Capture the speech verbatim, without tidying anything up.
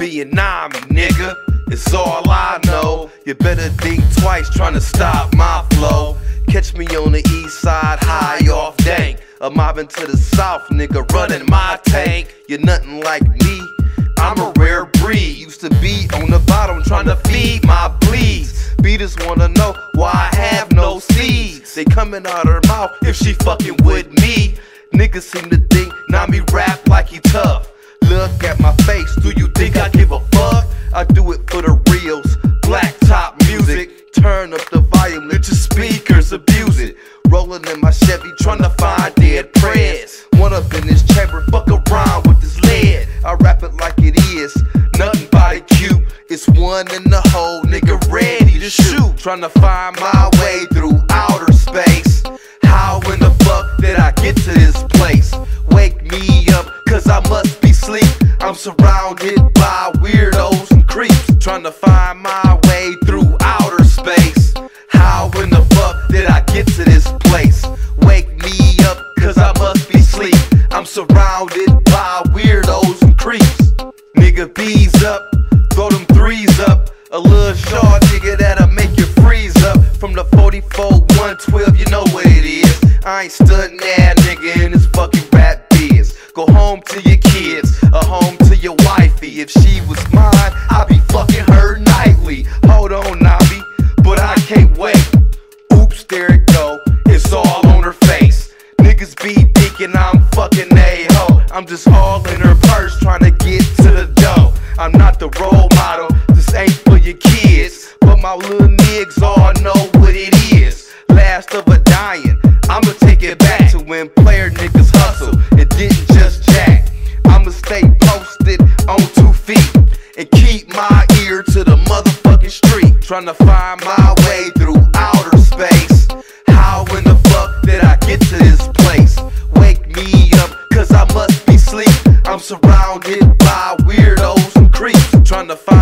Vietnam, nigga, it's all I know. You better think twice trying to stop my flow. Catch me on the east side, high off dank. A mobbing to the south, nigga, running my tank. You're nothing like me, I'm a rare breed. Used to be on the bottom trying to feed my bleeds. Beaters wanna know why I have no seeds. They coming out her mouth if she fucking with me. Niggas seem to think Nami rap like he tough. Look at my face, do you think I give a fuck? I do it for the reals, black top music. Turn up the volume, let your speakers abuse it. Rolling in my Chevy, trying to find dead prez. One up in this chamber, fuck around with this lead. I rap it like it is, nothing body cute. It's one in the hole, nigga ready to shoot. Trying to find my way through outer space. How in the fuck did I get to this place? Wake me up, cause I must be asleep. I'm surrounded by weirdos and creeps. Trying to find my way through outer space. How in the fuck did I get to this place? Wake me up, cause I must be asleep. I'm surrounded by weirdos and creeps. Nigga, bees up, throw them threes up. A little short nigga that'll make you freeze up. From the forty-four one twelve, you know what it is. I ain't stuntin' that nigga in this fucking rap biz. Go home to your kids, a home to your wifey. If she was mine, I'd be fucking her nightly. Hold on, Nabi, but I can't wait. Oops, there it go, it's all on her face. Niggas be thinking I'm fucking a-ho. I'm just all in her purse trying to get to the dough. I'm not the role model, this ain't for your kids. But my little niggas all know what it is. Last of a dying, I'ma take it back to when player niggas hustle and didn't just jack. I'ma stay posted on two feet and keep my ear to the motherfucking street. Trying to find my way through outer space. How in the fuck did I get to this place? Wake me up, cause I must be asleep. I'm surrounded by weirdos and creeps. Trying to find